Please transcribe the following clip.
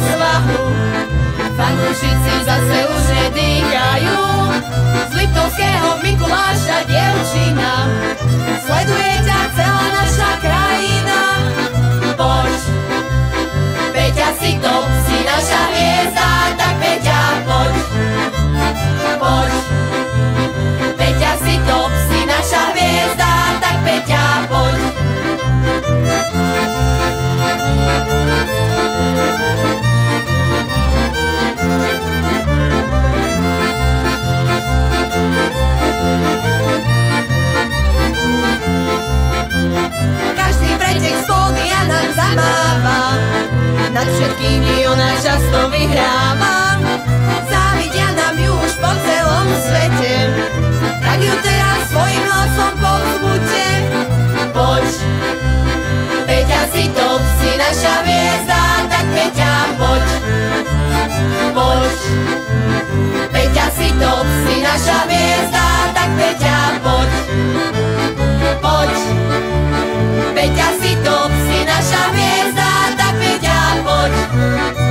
svahu. Fanúšici zase už nedýchajú, z Liptovského Mikuláša dievčina, sleduje ťa celá naša krajina. Poď, Peťa si to, si naša hviezda, tak Peťa poď. Poď, Peťa si to, si naša hviezda, tak Peťa poď. Každý pretek z pódia nám zamáva, nad všetkými ona často vyhráva. Závidia nám ju už po celom svete, tak ju teraz svojim hlasom povzbuďte. Poď, Peťa si top, si naša hviezda, tak Peťa poď. Poď, Peťa si top, si naša hviezda, tak Peťa poď. Poď, Peťa si top, si naša hviezda, tak Peťa poď.